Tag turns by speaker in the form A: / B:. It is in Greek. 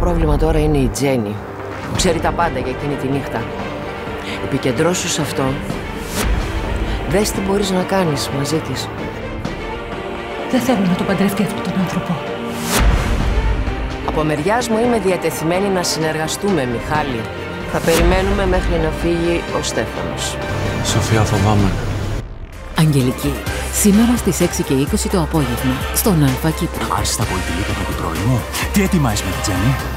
A: πρόβλημα τώρα είναι η Τζέννη. Ξέρει τα πάντα για εκείνη τη νύχτα. Επικεντρώσου σε αυτό. Δες τι μπορείς να κάνεις μαζί της.
B: Δεν θέλω να το παντρευτεί αυτόν τον άνθρωπο.
A: Από μεριάς μου είμαι διατεθειμένη να συνεργαστούμε, Μιχάλη. Θα περιμένουμε μέχρι να φύγει ο Στέφανος.
C: Σοφία, φοβάμαι.
D: Αγγελική. Σήμερα στις 6 και 20 το απόγευμα, στον Αλφα Κύπρο.
E: Άρχισε τα πολυτελεία το πρωί πρωινό. Τι ετοιμάζεις με την Τζέννη?